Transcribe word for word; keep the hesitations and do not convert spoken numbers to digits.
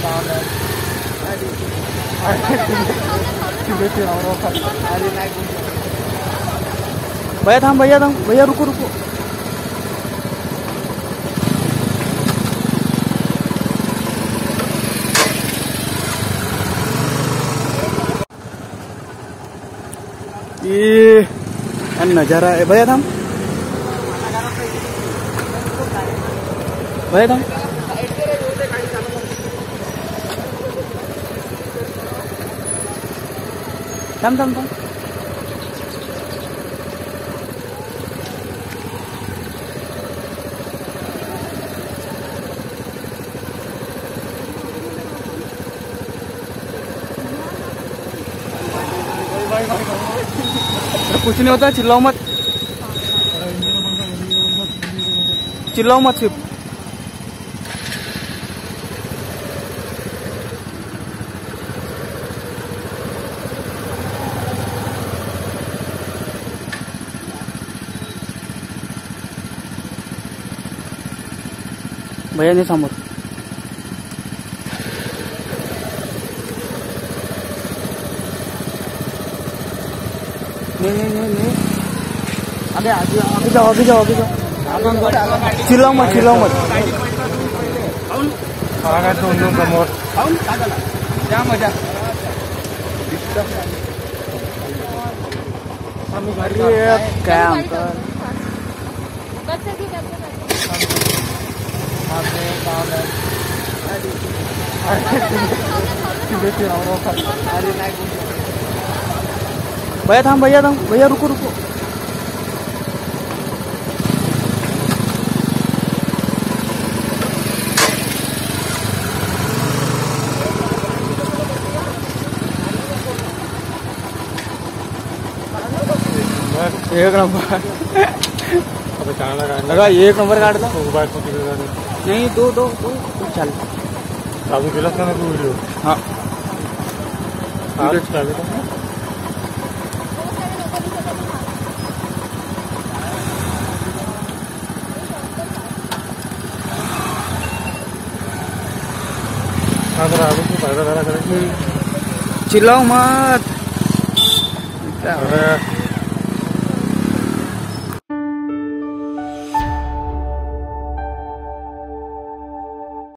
भैया थाम भैया थाम भैया रुको रुको। ये नजारा है भैया थाम भैया थाम थाम थाम थाम कुछ नहीं होता, चिल्लाओ मत चिल्लाओ मत सिर्फ। भैया नहीं समोर नहीं नहीं नहीं नहीं आगे आगे आगे जाओ आगे जाओ आगे जाओ। चिल्लाओ मत चिल्लाओ मत। समोर क्या अंकल भैया थाम भैया थाम भैया रुको रुको। एक नंबर लगा एक नंबर काट दो। नहीं दो दो दो चल चालू केलास का ना तू व्हिडिओ? हाँ चिल्लाओ मत।